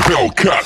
Hellcat.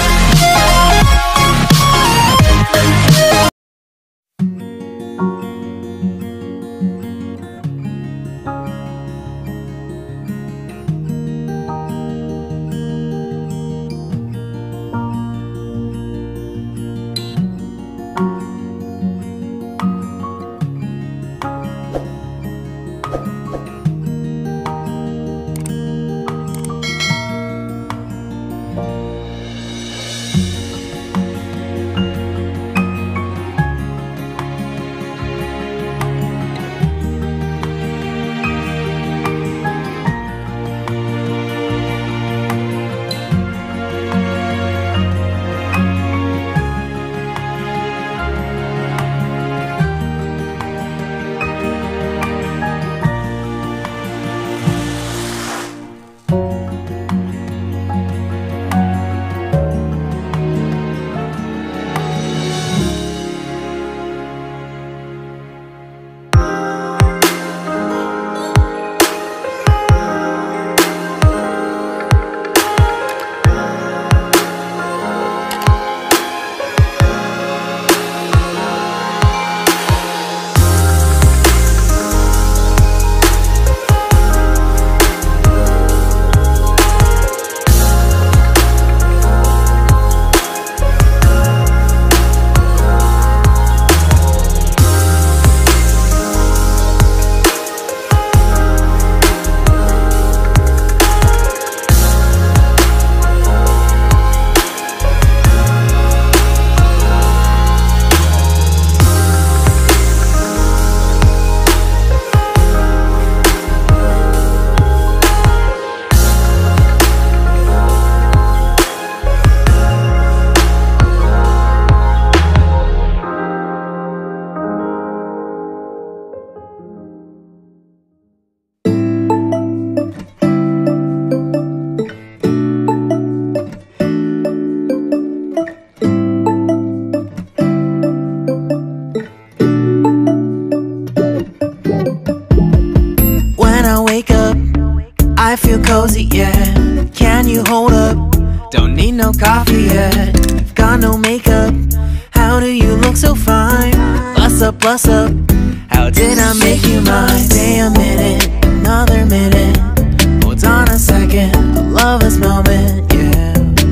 I feel cozy, yeah. Can you hold up? Don't need no coffee yet. Got no makeup. How do you look so fine? Bust up, bust up. How did I make you mine? Stay a minute, another minute. Hold on a second, I love this moment, yeah.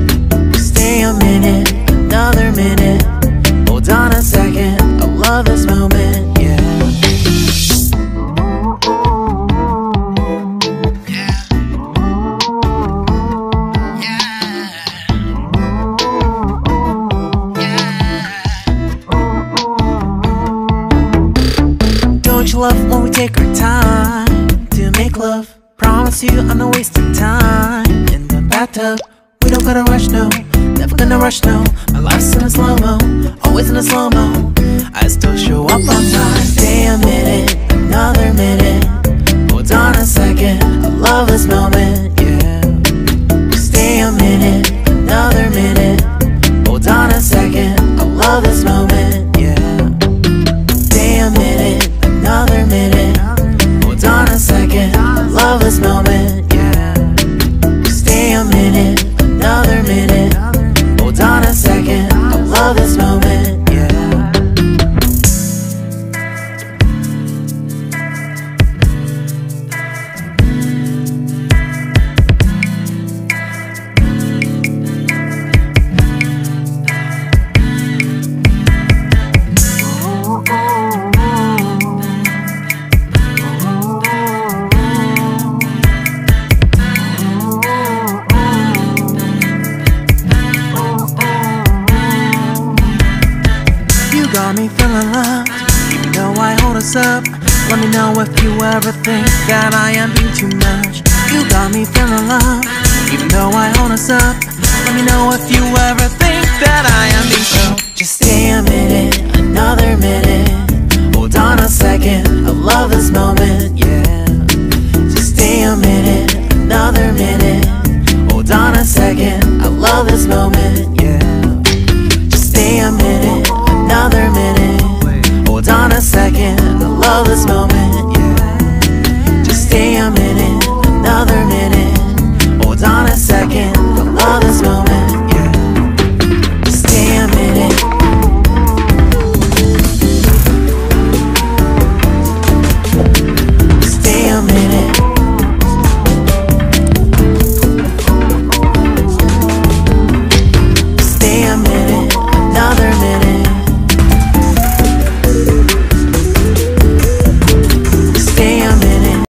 Stay a minute, another minute. Hold on a second, I love this moment, yeah. Don't you love when we take our time to make love? Promise you I'm not wasting time in the bathtub. We don't gotta rush, no. Never gonna rush, no. My life's in a slow-mo, always in a slow-mo. I still show up on time. Stay a minute, another minute. Hold on a second, I love this moment, yeah. Stay a minute, another minute. Hold on a second, I love this moment, yeah. Stay a minute, another minute. Hold on a second, I love this moment, yeah. Stay a minute, another minute. Hold on a second, I love this moment, yeah. Got me feeling loved, even though I hold us up. Let me know if you ever think that I am being too much. You got me feeling loved, even though I hold us up. Let me know if you ever think that I am being so. Just stay a minute, another minute. Hold on a second, I love this moment, yeah. Just stay a minute, another minute. Hold on a second, I love this moment, yeah. Just stay a minute, another minute. Hold on a second, I love this moment, yeah. Just stay a minute, another minute. Hold on a second, I love this